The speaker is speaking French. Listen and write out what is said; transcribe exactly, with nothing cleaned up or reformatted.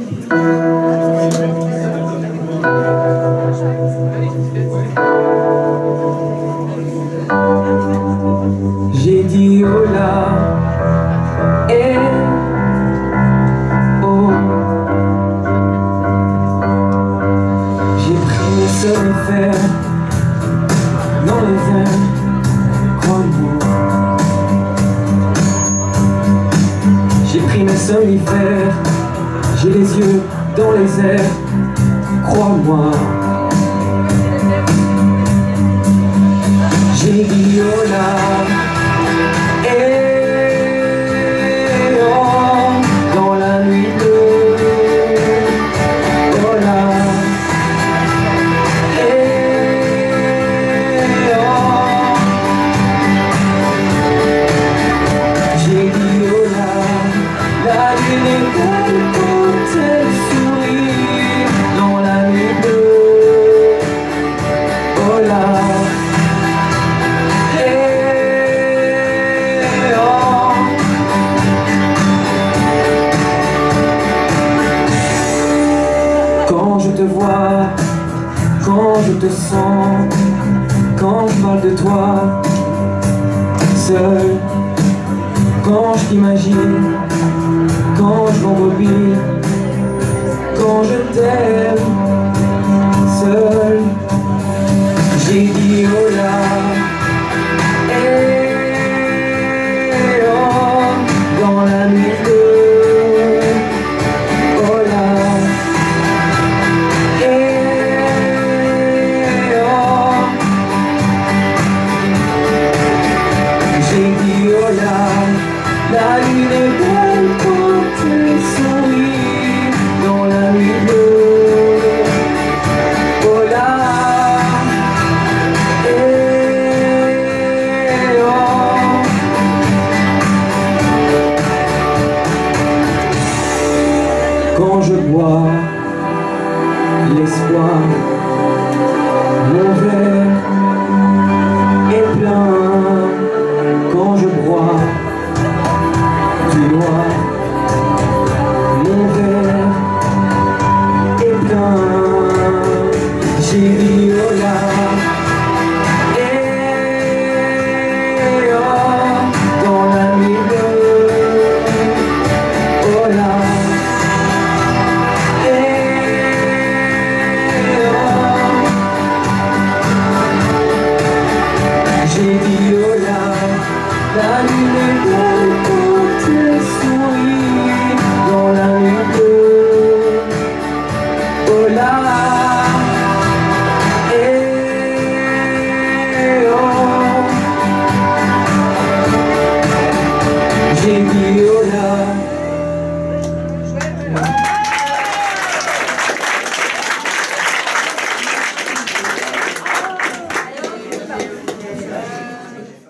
J'ai dit hola et oh. J'ai pris mes somnifères dans les airs, crois-moi. J'ai pris mes somnifères, j'ai les yeux dans les airs, crois-moi. J'ai dit hola et oh, dans la nuit bleue, hola et oh. J'ai dit hola, la lune est belle quand elle sourit dans la nuit bleue, hola. Quand je te vois, quand je te sens, quand je parle de toi, seul, quand je t'imagine, quand je m'embobine, quand je t'aime, seul, j'ai dit hola, et oh, dans la nuit bleue, hola. La lune est belle quand elle sourit dans la nuit bleue, hola, et oh. Quand je bois l'espoir, mon verre est plein. Quand je bois du noir, mon verre est plein. J'ai dit hola et oh, dans la nuit bleue, hola et oh. J'ai dit hola, la lune est belle quand elle sourit dans la nuit bleue, hola et oh. J'ai dit